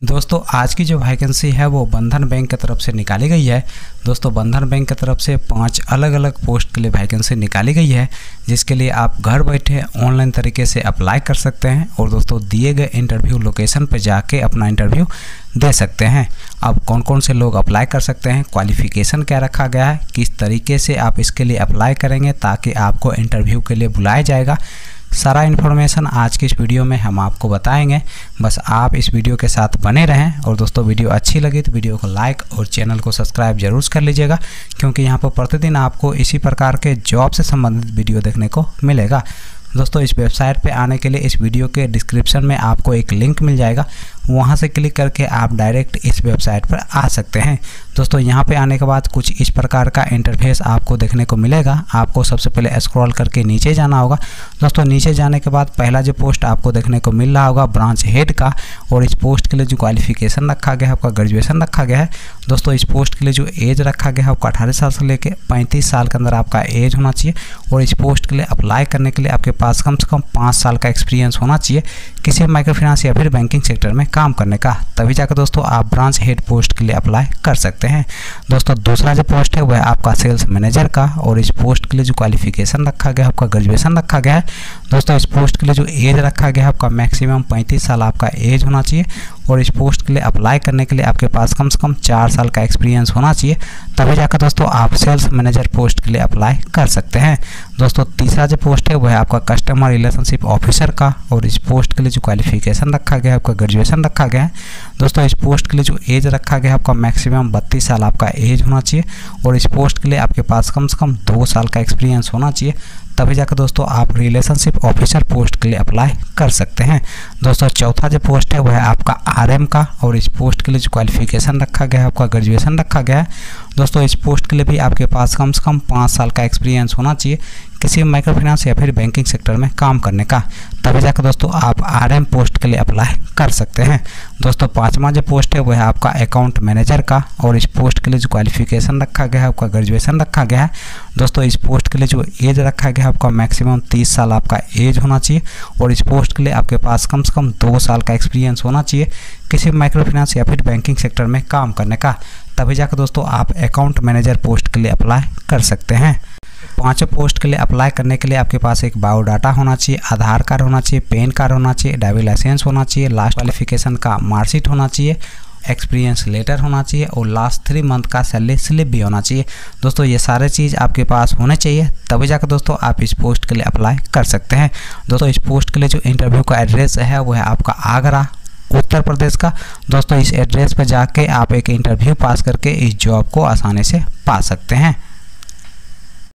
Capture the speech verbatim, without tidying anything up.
दोस्तों आज की जो वैकेंसी है वो बंधन बैंक की तरफ से निकाली गई है। दोस्तों बंधन बैंक की तरफ से पांच अलग अलग पोस्ट के लिए वैकेंसी निकाली गई है, जिसके लिए आप घर बैठे ऑनलाइन तरीके से अप्लाई कर सकते हैं और दोस्तों दिए गए इंटरव्यू लोकेशन पर जाके अपना इंटरव्यू दे सकते हैं। अब कौन कौन से लोग अप्लाई कर सकते हैं, क्वालिफ़िकेशन क्या रखा गया है, किस तरीके से आप इसके लिए अप्लाई करेंगे ताकि आपको इंटरव्यू के लिए बुलाया जाएगा, सारा इन्फॉर्मेशन आज की इस वीडियो में हम आपको बताएंगे। बस आप इस वीडियो के साथ बने रहें और दोस्तों वीडियो अच्छी लगी तो वीडियो को लाइक और चैनल को सब्सक्राइब जरूर कर लीजिएगा, क्योंकि यहाँ पर प्रतिदिन आपको इसी प्रकार के जॉब से संबंधित वीडियो देखने को मिलेगा। दोस्तों इस वेबसाइट पे आने के लिए इस वीडियो के डिस्क्रिप्शन में आपको एक लिंक मिल जाएगा, वहाँ से क्लिक करके आप डायरेक्ट इस वेबसाइट पर आ सकते हैं। दोस्तों यहाँ पे आने के बाद कुछ इस प्रकार का इंटरफेस आपको देखने को मिलेगा। आपको सबसे पहले स्क्रॉल करके नीचे जाना होगा। दोस्तों नीचे जाने के बाद पहला जो पोस्ट आपको देखने को मिल रहा होगा ब्रांच हेड का, और इस पोस्ट के लिए जो क्वालिफिकेशन रखा गया है आपका ग्रेजुएशन रखा गया है। दोस्तों इस पोस्ट के लिए जो एज रखा गया है आपका अठारह साल से लेकर पैंतीस साल के अंदर आपका एज होना चाहिए, और इस पोस्ट के लिए अप्लाई करने के लिए आपके पास कम से कम पाँच साल का एक्सपीरियंस होना चाहिए किसी माइक्रो फाइनेंस या फिर बैंकिंग सेक्टर में काम करने का, तभी जाकर दोस्तों आप ब्रांच हेड पोस्ट के लिए अप्लाई कर सकते हैं। दोस्तों दूसरा जो पोस्ट है वह आपका सेल्स मैनेजर का, और इस पोस्ट के लिए जो क्वालिफिकेशन रखा गया है आपका ग्रेजुएशन रखा गया है। दोस्तों इस पोस्ट के लिए जो एज रखा गया है आपका मैक्सिमम पैंतीस साल आपका एज होना चाहिए, और इस पोस्ट के लिए अप्लाई करने के लिए आपके पास कम से कम चार साल का एक्सपीरियंस होना चाहिए, तभी जाकर दोस्तों आप सेल्स मैनेजर पोस्ट के लिए अप्लाई कर सकते हैं। दोस्तों तीसरा जो पोस्ट है वह है आपका कस्टमर रिलेशनशिप ऑफिसर का, और इस पोस्ट के लिए जो क्वालिफिकेशन रखा गया है आपका ग्रेजुएशन रखा गया है। दोस्तों इस पोस्ट के लिए जो एज रखा गया है आपका मैक्सिमम बत्तीस साल आपका एज होना चाहिए, और इस पोस्ट के लिए आपके पास कम से कम दो साल का एक्सपीरियंस होना चाहिए, तभी जाकर दोस्तों आप रिलेशनशिप ऑफिसर पोस्ट के लिए अप्लाई कर सकते हैं। दोस्तों चौथा जो पोस्ट है वह है आपका आरएम का, और इस पोस्ट के लिए जो क्वालिफिकेशन रखा गया है आपका ग्रेजुएशन रखा गया है। दोस्तों इस पोस्ट के लिए भी आपके पास कम से कम पाँच साल का एक्सपीरियंस होना चाहिए किसी माइक्रो फाइनेंस या फिर बैंकिंग सेक्टर में काम करने का, तभी जाकर दोस्तों आप आरएम पोस्ट के लिए अप्लाई कर सकते हैं। दोस्तों पांचवा जो पोस्ट है वह है आपका अकाउंट मैनेजर का, और इस पोस्ट के लिए जो क्वालिफिकेशन रखा गया है आपका ग्रेजुएशन रखा गया है। दोस्तों इस पोस्ट के लिए जो एज रखा गया है आपका मैक्सिमम तीस साल आपका एज होना चाहिए, और इस पोस्ट के लिए आपके पास कम से कम दो साल का एक्सपीरियंस होना चाहिए किसी माइक्रो फाइनेंस या फिर बैंकिंग सेक्टर में काम करने का, तभी जाकर दोस्तों आप अकाउंट मैनेजर पोस्ट के लिए अप्लाई कर सकते हैं। पांचों पोस्ट के लिए अप्लाई करने के लिए आपके पास एक बायोडाटा होना चाहिए, आधार कार्ड होना चाहिए, पैन कार्ड होना चाहिए, ड्राइविंग लाइसेंस होना चाहिए, लास्ट क्वालिफिकेशन का मार्कशीट होना चाहिए, एक्सपीरियंस लेटर होना चाहिए, और लास्ट थ्री मंथ का सैलरी स्लिप भी होना चाहिए। दोस्तों ये सारे चीज़ आपके पास होने चाहिए, तभी जाकर दोस्तों आप इस पोस्ट के लिए अप्लाई कर सकते हैं। दोस्तों इस पोस्ट के लिए जो इंटरव्यू का एड्रेस है वो है आपका आगरा उत्तर प्रदेश का। दोस्तों इस एड्रेस पर जाके आप एक इंटरव्यू पास करके इस जॉब को आसानी से पा सकते हैं।